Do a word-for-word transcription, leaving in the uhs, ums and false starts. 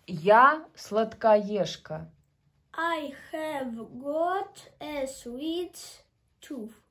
Я сладкоежка. I have got a sweet tooth.